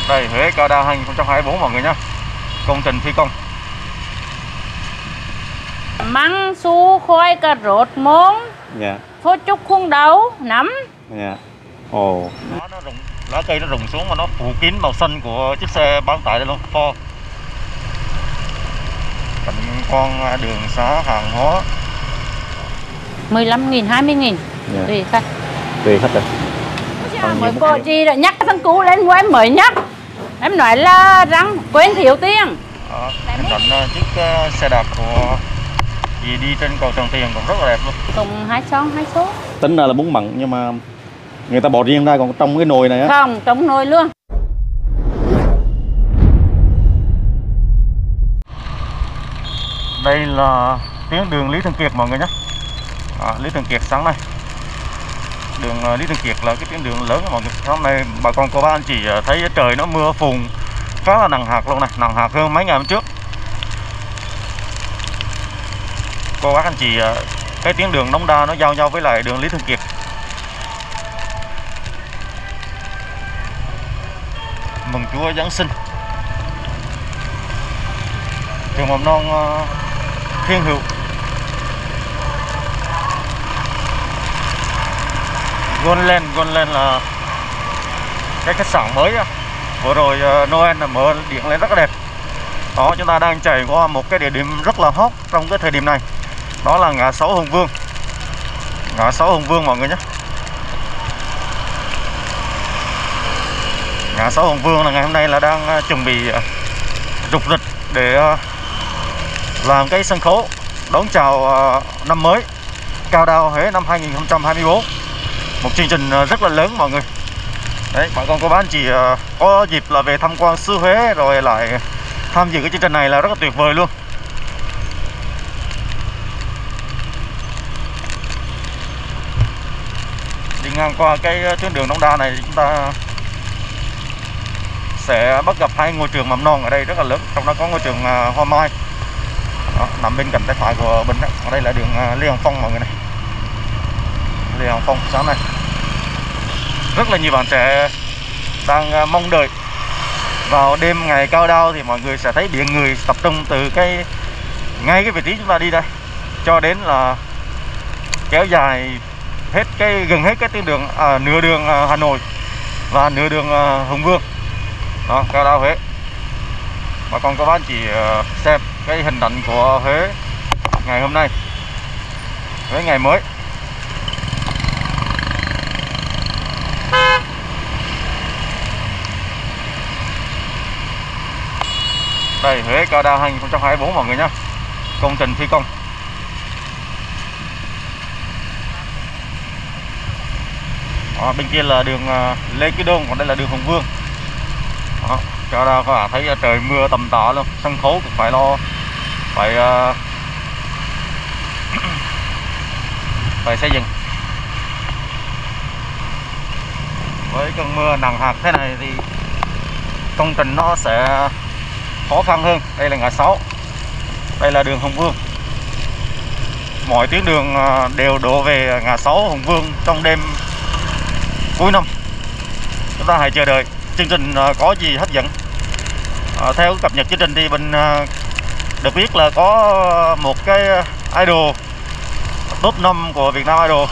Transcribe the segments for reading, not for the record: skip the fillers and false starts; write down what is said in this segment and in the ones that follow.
Đây, Huế Cao Đao 2024 mọi người nhé. Công trình thi công. Măng, su, khoai, cà rốt, môn, phô trúc, khuôn đậu, nấm. Ồ. Nó rụng, lá cây nó rụng xuống mà nó phủ kín màu xanh của chiếc xe bán tải đây luôn, Ford. Cảnh con đường xá hàng hóa. 15.000, 20.000. Tùy khách. Tùy khách rồi. Mới cô chị đã nhắc thằng cũ lên của em mới nhắc. Em nói là răng quên thiếu tiền. Hình ảnh chiếc xe đạp của chị đi trên cầu Trần Tiền cũng rất là đẹp luôn. Cùng hai số. Tính ra là bún mặn nhưng mà người ta bỏ riêng ra, còn trong cái nồi này á. Không, trong nồi luôn. Đây là tuyến đường Lý Thường Kiệt mọi người nhé. Lý Thường Kiệt sáng nay. Đường Lý Thường Kiệt là cái tuyến đường lớn mọi người. Hôm nay bà con cô bác anh chị thấy trời nó mưa phùn khá là nặng hạt luôn này, nặng hạt hơn mấy ngày hôm trước. Cô bác anh chị, cái tuyến đường Đống Đa nó giao nhau với lại đường Lý Thường Kiệt. Mừng Chúa Giáng sinh. Trường mầm non Thiên Hữu. Goldland là cái khách sạn mới á. Vừa rồi Noel là mở điện lên rất là đẹp. Đó, chúng ta đang chạy qua một cái địa điểm rất là hot trong cái thời điểm này. Đó là ngã 6 Hùng Vương. Ngã 6 Hùng Vương mọi người nhé. Ngã 6 Hùng Vương là ngày hôm nay là đang chuẩn bị rục rịch để làm cái sân khấu đón chào năm mới Cao Đao Huế năm 2024. Một chương trình rất là lớn mọi người. Đấy, bà con cô bác anh chị có dịp là về tham quan xứ Huế rồi lại tham dự cái chương trình này là rất là tuyệt vời luôn. Đi ngang qua cái tuyến đường Đống Đa này chúng ta sẽ bắt gặp hai ngôi trường mầm non ở đây rất là lớn. Trong đó có ngôi trường Hoa Mai. Đó, nằm bên cạnh tay phải của Bình đấy. Ở đây là đường Lê Hồng Phong mọi người này. Lê Hồng Phong sáng nay rất là nhiều bạn trẻ đang mong đợi vào đêm ngày Cao Đao thì mọi người sẽ thấy biển người tập trung từ ngay cái vị trí chúng ta đi đây cho đến là kéo dài hết gần hết cái tuyến đường nửa đường Hà Nội và nửa đường Hùng Vương. Đó, Cao Đao Huế. Bà con có bác chỉ xem cái hình ảnh của Huế ngày hôm nay, Huế ngày mới. Đây, Huế Cao Đao 2024 mọi người nhé. Công trình thi công. Đó, bên kia là đường Lê Quý Đôn, còn đây là đường Hùng Vương. Đó, Cao Đao các bạn thấy trời mưa tầm tã luôn. Sân khấu cũng phải lo, phải xây dựng. Với cơn mưa nặng hạt thế này thì công trình nó sẽ khó khăn hơn. Đây là ngã 6. Đây là đường Hùng Vương. Mọi tuyến đường đều đổ về ngã 6 Hùng Vương trong đêm cuối năm. Chúng ta hãy chờ đợi chương trình có gì hấp dẫn. Theo cập nhật chương trình thì mình được biết là có một cái idol top 5 của Việt Nam Idol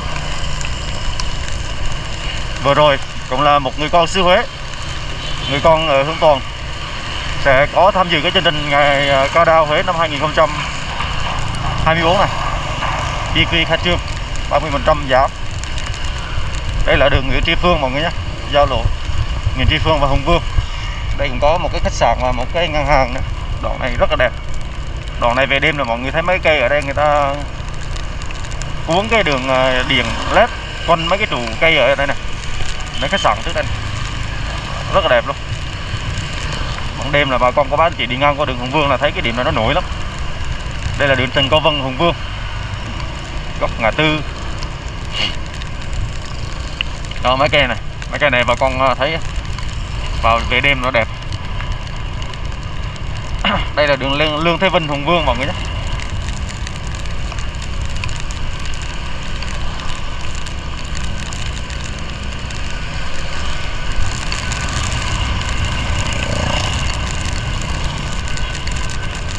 vừa rồi cũng là một người con xứ Huế, người con ở Hương Toàn, sẽ có tham dự cái chương trình ngày Cao Đao Huế năm 2024 này. BQ khai trương 30% giá. Đây là đường Nguyễn Tri Phương mọi người nhé, giao lộ Nguyễn Tri Phương và Hùng Vương. Đây cũng có một cái khách sạn và một cái ngân hàng nữa. Đoạn này rất là đẹp. Đoạn này về đêm là mọi người thấy mấy cây ở đây người ta cuốn cái đường điện led quanh mấy cái trụ cây ở đây này. Mấy khách sạn trước đây rất là đẹp luôn. Ban đêm là bà con có bác chị đi ngang qua đường Hùng Vương là thấy cái điểm này nó nổi lắm. Đây là đường Trần Cao Vân Hùng Vương, góc ngã tư. Đó, mấy cây này bà con thấy vào về đêm nó đẹp. Đây là đường Lương Thế Vinh Hùng Vương mọi người nhé.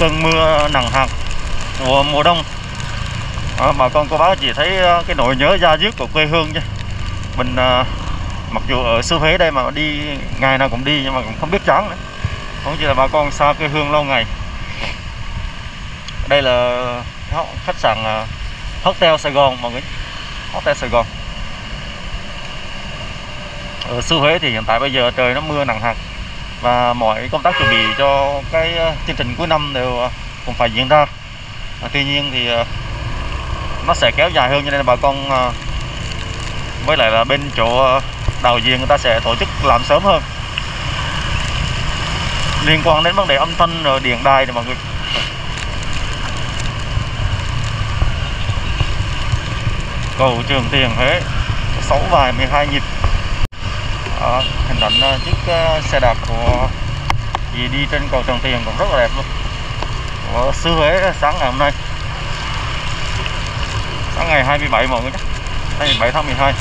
cơn mưa nặng hạt của mùa đông. Bà con cô bác chỉ thấy cái nỗi nhớ da diết của quê hương chứ. Mình mặc dù ở xứ Huế đây mà đi ngày nào cũng đi nhưng mà cũng không biết chán nữa. Không chỉ là bà con xa quê hương lâu ngày. Đây là khách sạn Hotel Sài Gòn mọi người. Hotel Sài Gòn. Ở xứ Huế thì hiện tại bây giờ trời nó mưa nặng hạt và mọi công tác chuẩn bị cho cái chương trình cuối năm đều cũng phải diễn ra. Tuy nhiên thì nó sẽ kéo dài hơn, cho nên bà con với lại là bên chỗ đạo diễn người ta sẽ tổ chức làm sớm hơn liên quan đến vấn đề âm thanh rồi điện đài này mọi người. Cầu Trường Tiền Huế 6 vài 12 nhịp. Hình ảnh chiếc xe đạp của dì đi trên cầu Trường Tiền cũng rất là đẹp luôn, của xứ Huế sáng ngày hôm nay, sáng ngày 27 mọi người nhé, 27 tháng 12.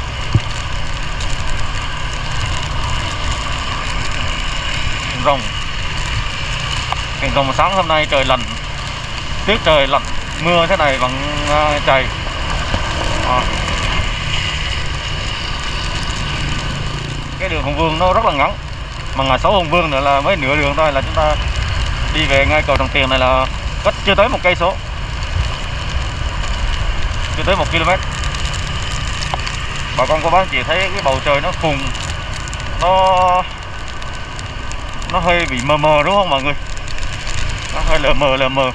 Rồng sáng hôm nay trời lạnh, tiết trời lạnh, mưa thế này vẫn chảy. Cái đường Hùng Vương nó rất là ngắn, mà ngày 6 Hùng Vương nữa là mới nửa đường thôi là chúng ta đi về ngay cầu Tràng Tiền này là cách chưa tới 1 cây số, chưa tới 1 km. Bà con cô bác chỉ thấy cái bầu trời nó phùn, nó hơi bị mờ mờ đúng không mọi người, nó hơi lờ mờ.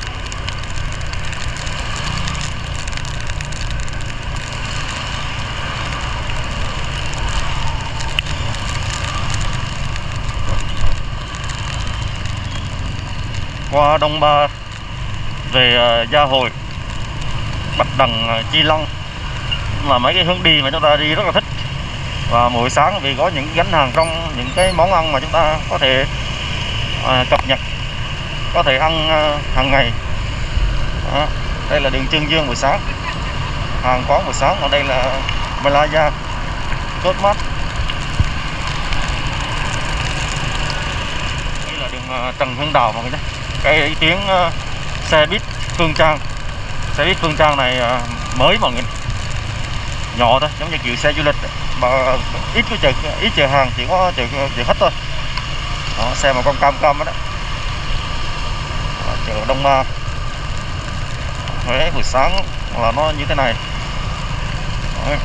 Qua Đông Ba về Gia Hội, Bạch Đằng, Chi Lăng là mấy cái hướng đi mà chúng ta đi rất là thích. Và mỗi sáng vì có những gánh hàng rong, những cái món ăn mà chúng ta có thể cập nhật, có thể ăn hàng ngày. Đây là đường Trương Dương buổi sáng, hàng quán buổi sáng. Ở đây là Malaya, Cốt Mát. Đây là đường Trần Hưng Đạo mọi người nhé. Cái tuyến xe buýt Phương Trang. Xe buýt Phương Trang này mới mọi người, nhỏ thôi, giống như kiểu xe du lịch mà ít chở hàng, chỉ có chở khách thôi. Đó, xe mà con cam đó. Chợ Đông Ba Huế buổi sáng là nó như thế này. Đấy.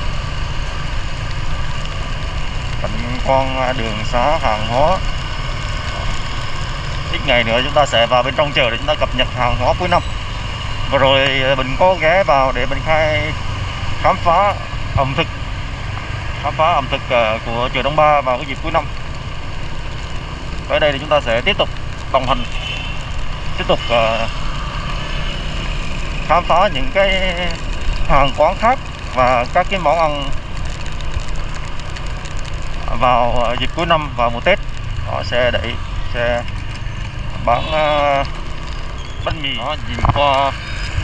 Cảnh quan đường xá hàng hóa. Ít ngày nữa chúng ta sẽ vào bên trong chợ để chúng ta cập nhật hàng hóa cuối năm. Vừa rồi mình có ghé vào để mình khám phá ẩm thực của chợ Đông Ba vào cái dịp cuối năm. Tới đây thì chúng ta sẽ tiếp tục đồng hành, tiếp tục khám phá những cái hàng quán khác và các cái món ăn vào dịp cuối năm, vào mùa Tết. Họ sẽ đẩy xe bán bánh mì. Đó, nhìn qua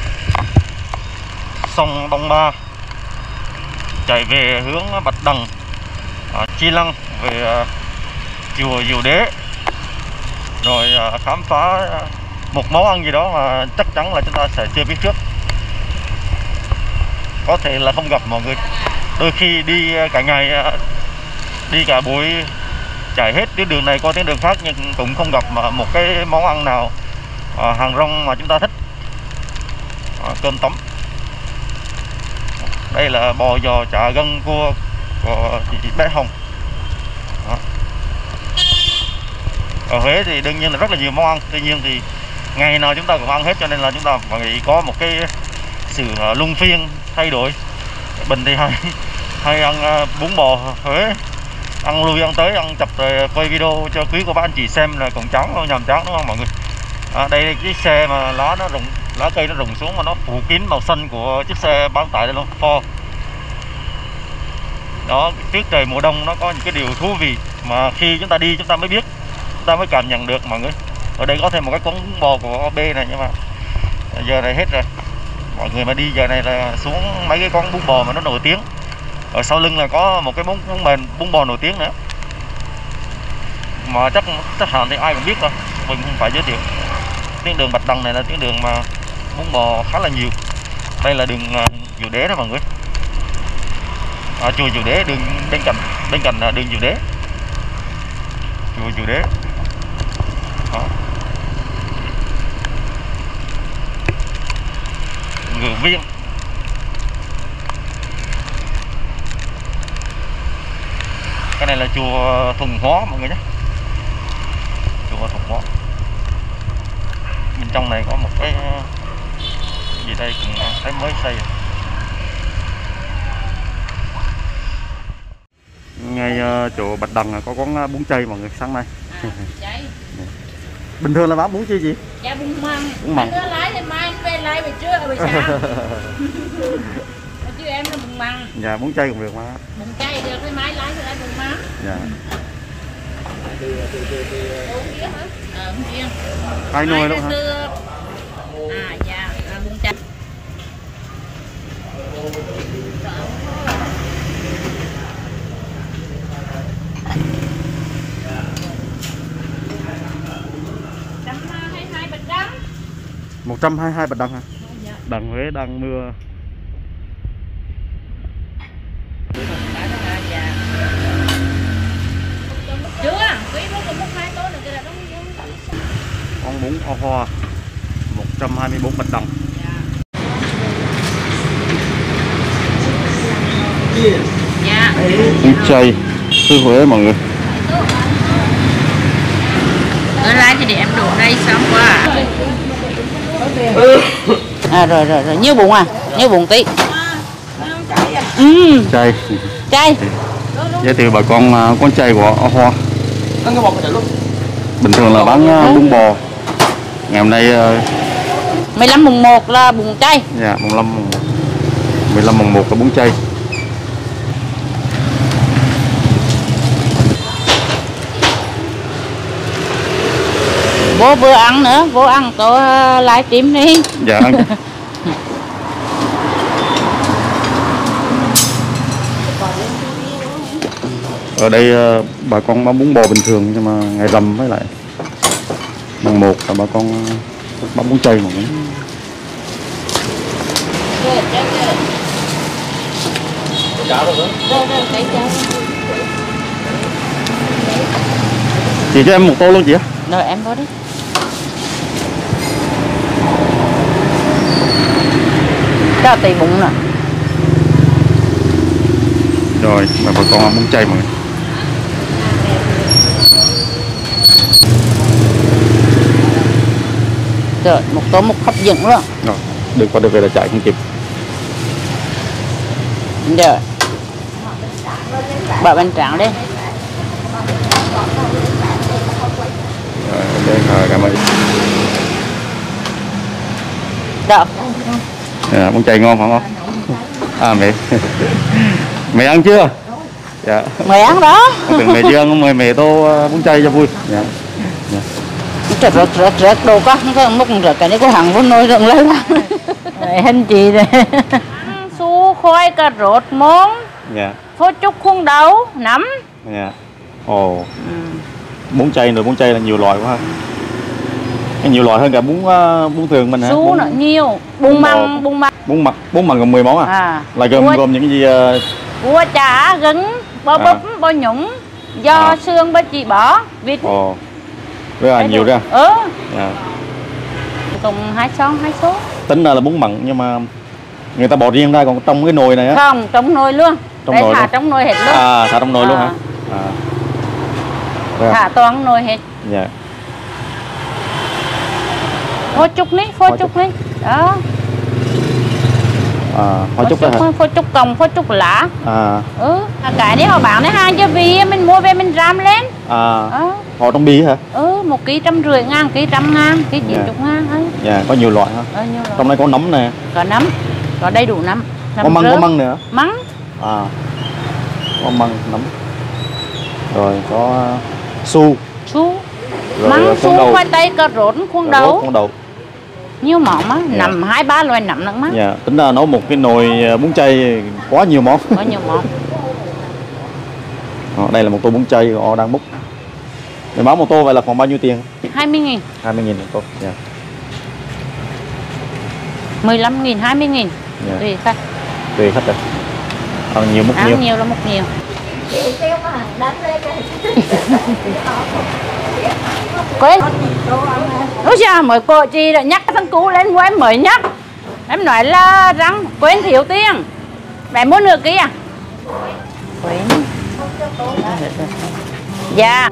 sông Đông Ba chạy về hướng Bạch Đằng, Chi Lăng, về chùa Diệu Đế, rồi khám phá một món ăn gì đó mà chắc chắn là chúng ta sẽ chưa biết trước, có thể là không gặp mọi người. Đôi khi đi cả ngày, đi cả buổi chạy hết tuyến đường này qua tuyến đường khác nhưng cũng không gặp một cái món ăn nào hàng rong mà chúng ta thích. Cơm tấm. Đây là bò giò chả gân cua của chị bé Hồng. Đó. Ở Huế thì đương nhiên là rất là nhiều món ăn, tuy nhiên thì ngày nào chúng ta cũng ăn hết, cho nên là chúng ta phải có một cái sự luân phiên thay đổi. Bình thì hay ăn bún bò Huế, ăn lui ăn tới, ăn chập rồi quay video cho quý cô bác anh chị xem là còn chán không, nhàm chán đúng không mọi người. Đây là chiếc xe mà lá cây nó rụng xuống mà nó phủ kín màu xanh của chiếc xe bán tải đây luôn, Ford. Đó, tiết trời mùa đông nó có những cái điều thú vị mà khi chúng ta đi chúng ta mới biết, chúng ta mới cảm nhận được mọi người. Ở đây có thêm một cái quán bún bò của OB này, nhưng mà giờ này hết rồi. Mọi người mà đi giờ này là xuống mấy cái quán bún bò mà nó nổi tiếng. Ở sau lưng là có một cái bún bò nổi tiếng nữa, mà chắc hẳn thì ai cũng biết thôi, mình không phải giới thiệu. tuyến đường Bạch Đằng này là tuyến đường mà bún bò khá là nhiều. Đây là đường Dụ Đế đó mọi người. Chùa Dụ Đế, đường bên cạnh là đường Dụ Đế. Chùa Dụ Đế. Đó. Ngự Viên. Cái này là chùa Thuần Hóa mọi người nhé. Chùa Thuần Hóa. Bên trong này có một cái gì đây cũng thấy mới xây. Ngay chỗ Bạch Đằng có quán bún chay mọi người sáng nay. Chay. Bình thường là bán bún chi gì? Dạ bún măng. Bún măng. Anh lái thì mai anh về lái về trưa về sáng. Chứ em là bún măng. Dạ bún chay cũng được mà. Bún chay được cái máy lái thì anh bún măng. Dạ. Uống kia hả? Uống kia. 2 nồi luôn hả? Dạ, bún chay. Bạch Đằng. 122 Bạch Đằng hả? Dạ. Đằng Huế đang mưa. Dạ. Chưa, quý nó còn 1-2 tô nữa kìa là nó Con bún Hoa 124 Bạch Đằng. Dạ. Bún chay xứ Huế mọi người. Ở lại thì để em đổ đây xong quá. Rồi, nhiêu bụng nhiêu bụng tí. Chay. Chay. Giới thiệu bà con chay của Hoa. Bình thường là bán bún bò. Ngày hôm nay 15 mùng 1 là bún chay. dạ 15 mùng 1 là bún chay. Vô vừa ăn nữa, vô ăn tôi livestream đi. Dạ ăn. Ở đây bà con bán bún bò bình thường, nhưng mà ngày rằm với lại mùng 1 là bà con bán bún chay mọi người. Chị cho em một tô luôn chị á. Rồi em vô đi. Cho tùy bụng nè. Rồi mà bà con ăn bún chay mọi người. Rồi một tô một hấp dẫn luôn. Rồi được qua được về là chạy không kịp. Rồi bỏ bánh tráng đi. Rồi cảm ơn. Được. Bún chay ngon phải không? Mẹ mẹ ăn chưa? Dạ. Mày ăn đó. Tưởng mẹ chưa ăn, mời mẹ tô bún chay cho vui. Dạ. Rớt đồ quá, không có múc rớt cái này có hàng vốn nồi rừng lấy ra. Hình chị đây. Su khoai cà rốt món. Dạ. Phô trúc khuôn đậu, nấm. Dạ. Ồ. Bún chay rồi, bún chay là nhiều loại quá ha. Nhiều loại hơn cả bún thường mình hả? Su nó nhiều. Bún măng. Bún măng gồm 10 món à? Là gồm những cái gì? Cua chả, gừng, bò búp, bò nhũng, do xương bò chỉ bỏ, vịt. Ồ. Rất là nhiều ra. Dạ. Cùng 2 số. Tính ra là bún mặn nhưng mà người ta bỏ riêng ra, còn trong cái nồi này á? Không, trong nồi luôn. Trong đây nồi thả luôn. trong nồi hết luôn. Thả trong nồi luôn hả? Thả toàn nồi hết. Dạ. Phô trúc ní. Đó. Phô trúc đó hả? Phô trúc còng, phô trúc lá. Cái này họ bán đấy ha, chứ vì mình mua về mình ram lên. Họ trong bi hả? 1 kg 150 ngàn, kg 100 ngàn, kg 90 ngàn ấy. Dạ, có nhiều loại ha. Nhiều loại. Trong đây có nấm nè. Có nấm, có đầy đủ nấm. Có măng nữa. Măng. Có măng, nấm. Rồi có su. Măng, su, khoai tây, cà rốt, khuôn đậu. Nhiều món á, nằm 2-3 loại nấm nữa má. Dạ, tính ra nấu một cái nồi bún chay quá nhiều món. Có nhiều món. Đây là một tô bún chay họ đang múc. Để bán một tô vậy là khoảng bao nhiêu tiền? 20.000. 20.000 một tô. Dạ. 15.000, 20.000 Dạ. tùy khách. Tùy khách rồi. Ăn nhiều múc nhiều. Ăn nhiều là múc nhiều. Quên. Ôi cha, mới cô chị đã nhắc thằng cũ lên của em mới nhắc. Em nói là răng quên thiếu tiền. Mẹ muốn nửa ký à? Quên. Dạ.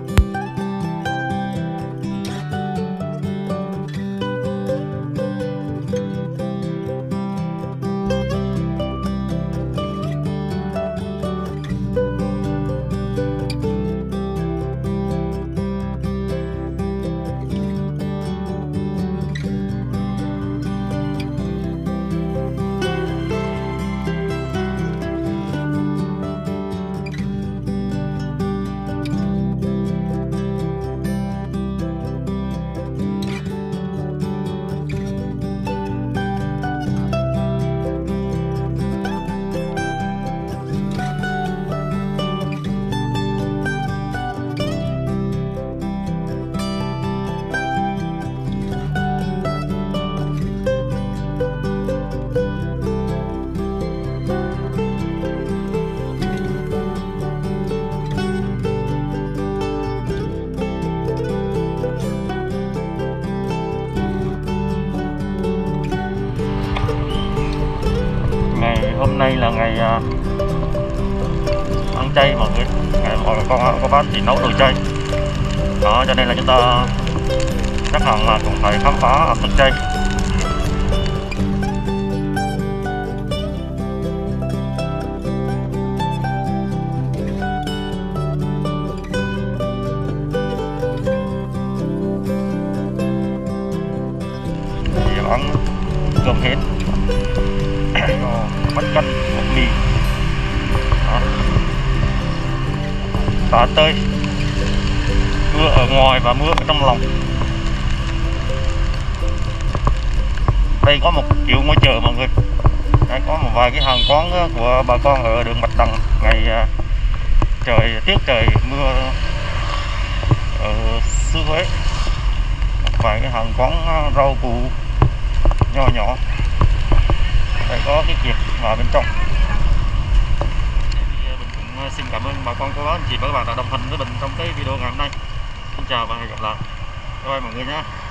Hôm nay là ngày ăn chay mọi người, ngày mọi con bác chỉ nấu đồ chay đó, cho nên là chúng ta chắc hẳn là cũng phải khám phá ẩm thực chay. Thì ăn cơm hết bánh canh bột mì xả tơi, mưa ở ngoài và mưa ở trong lòng. Đây có một kiểu ngôi chợ mọi người. Đây có một vài cái hàng quán của bà con ở đường Bạch Đằng. Ngày tiết trời mưa ở xứ Huế, một vài cái hàng quán rau củ nhỏ nhỏ. Đây có cái kiệt vào bên trong. Mình cũng xin cảm ơn bà con cô bác anh chị và các bạn đã đồng hành với mình trong cái video ngày hôm nay. Xin chào và hẹn gặp lại. Bye bye mọi người nhé.